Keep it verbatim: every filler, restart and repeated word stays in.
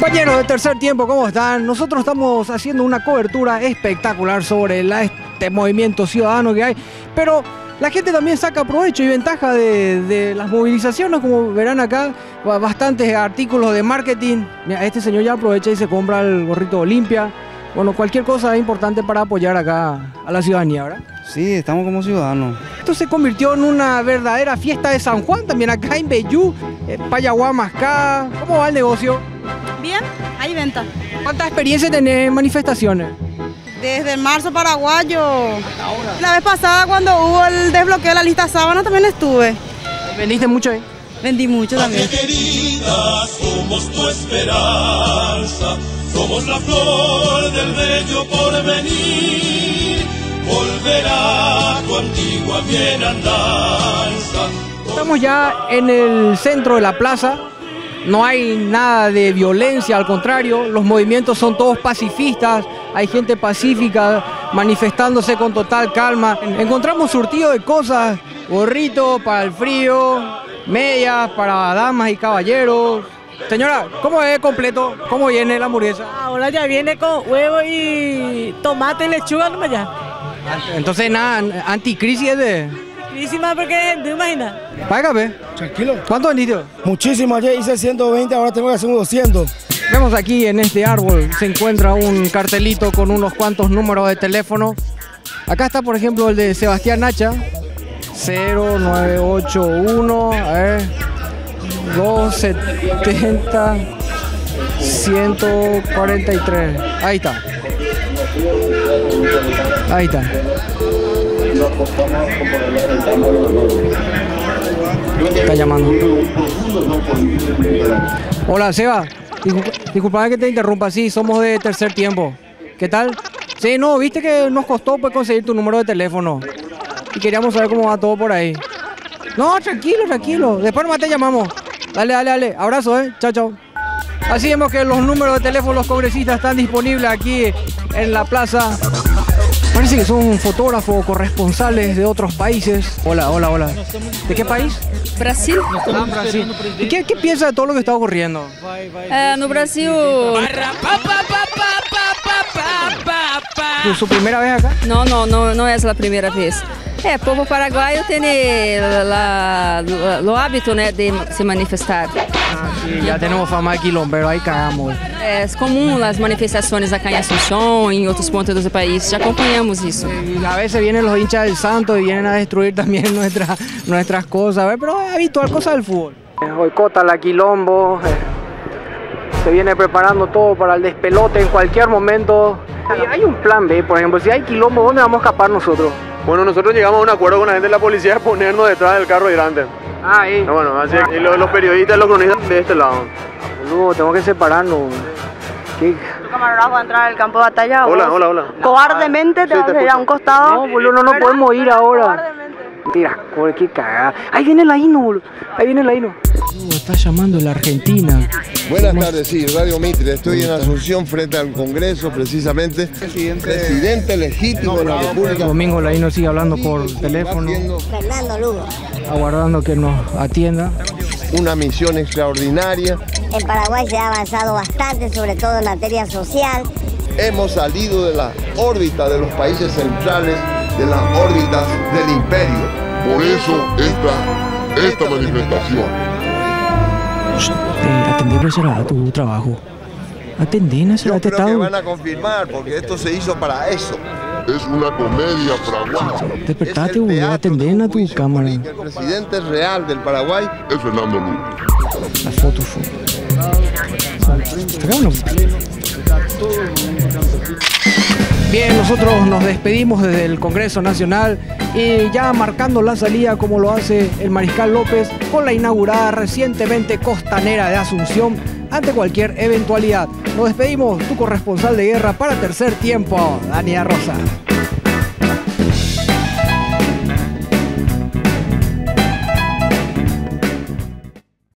Compañeros de Tercer Tiempo, ¿cómo están? Nosotros estamos haciendo una cobertura espectacular sobre la, este movimiento ciudadano que hay, pero la gente también saca provecho y ventaja de, de las movilizaciones, como verán acá, bastantes artículos de marketing. Mira, este señor ya aprovecha y se compra el gorrito Olimpia. Bueno, cualquier cosa es importante para apoyar acá a la ciudadanía, ¿verdad? Sí, estamos como ciudadanos. Esto se convirtió en una verdadera fiesta de San Juan, también acá en Bellú, eh, Payaguá, Mascá. ¿Cómo va el negocio? Bien, hay venta. ¿Cuánta experiencia tenés en manifestaciones? Desde marzo paraguayo. La vez pasada cuando hubo el desbloqueo de la lista sábana también estuve. ¿Vendiste mucho ahí? Vendí mucho también. Querida, somos tu esperanza, somos la flor del bello porvenir. Volverá tu antigua bienandanza. Estamos ya en el centro de la plaza. No hay nada de violencia, al contrario, los movimientos son todos pacifistas, hay gente pacífica manifestándose con total calma. Encontramos surtido de cosas, gorrito para el frío, medias para damas y caballeros. Señora, ¿cómo es completo? ¿Cómo viene la hamburguesa? Ahora ya viene con huevo y tomate y lechuga nomás ya. Entonces nada, anticrisis es de... Crisis más porque, ¿te imaginas? Págame. Tranquilo. ¿Cuánto vendiste? Muchísimo, ayer hice ciento veinte, ahora tengo que hacer un doscientos. Vemos aquí en este árbol, se encuentra un cartelito con unos cuantos números de teléfono. Acá está, por ejemplo, el de Sebastián Nacha. cero nueve ocho uno, a ver, doscientos setenta, ciento cuarenta y tres. Ahí está. Ahí está. Está llamando. Hola, Seba. Disculpame que te interrumpa, sí, somos de Tercer Tiempo. ¿Qué tal? Sí, no, viste que nos costó pues conseguir tu número de teléfono. Y queríamos saber cómo va todo por ahí. No, tranquilo, tranquilo. Después nomás te llamamos. Dale, dale, dale. Abrazo, eh. Chao, chao. Así vemos que los números de teléfono de los congresistas están disponibles aquí en la plaza. Parece que son fotógrafos corresponsales de otros países. Hola, hola, hola. ¿De qué país? Brasil. Ah, Brasil. ¿Y qué, qué piensa de todo lo que está ocurriendo? É, no Brasil... ¿Es su primera vez acá? Não, não, não, não é a primeira vez. É, o povo paraguaio tem la, la, o hábito, né, de se manifestar. Ah, sí, ya tenemos fama de quilombero, ahí cagamos. É comum as manifestações acá em Assunção, em outros pontos do país, já acompanhamos isso. Y a veces vienen los hinchas del Santo y vienen a destruir también nuestra, nuestras cosas, ¿ves? Pero es habitual, cosa del fútbol. Boicota la quilombo, eh, se viene preparando todo para el despelote en cualquier momento. Y hay un plan B, por ejemplo, si hay quilombo, ¿dónde vamos a escapar nosotros? Bueno, nosotros llegamos a un acuerdo con la gente de la policía de ponernos detrás del carro hidrante. Ah, ahí. No, bueno, así es. Y los, los periodistas, los cronistas de este lado. Boludo, tengo que separarnos. ¿Qué? Tu camarógrafo va a entrar al campo de batalla. Hola, vos, hola, hola. Cobardemente te Sí, vas te a ir a escucho. un costado. No, boludo, no, no ¿verdad? podemos ir ahora. Cobardemente. Mentira, joder, qué cagada. Ahí viene la Ino, boludo. Ahí viene la Ino. Uh, está llamando la Argentina. Buenas tardes, sí, Radio Mitre. Estoy en Asunción frente al Congreso, precisamente. Presidente, Presidente legítimo de la República. Domingo la Ino sigue hablando por teléfono. Fernando Lugo. Aguardando que nos atienda. Una misión extraordinaria. En Paraguay se ha avanzado bastante, sobre todo en materia social. Hemos salido de la órbita de los países centrales, de las órbitas del imperio. Por eso esta, esta manifestación. Eh, atendé, pero será tu trabajo. Atendé, no será Yo creo que atestado. van a confirmar, porque esto se hizo para eso. Es una comedia fraguada. Despertate, boludo, atendé a tu cámara. El presidente real del Paraguay Es Fernando Lugo. La foto fue. Sacámonos. Bien, nosotros nos despedimos desde el Congreso Nacional y ya marcando la salida como lo hace el Mariscal López con la inaugurada recientemente costanera de Asunción ante cualquier eventualidad. Nos despedimos, tu corresponsal de guerra para Tercer Tiempo, Daniela Rosa.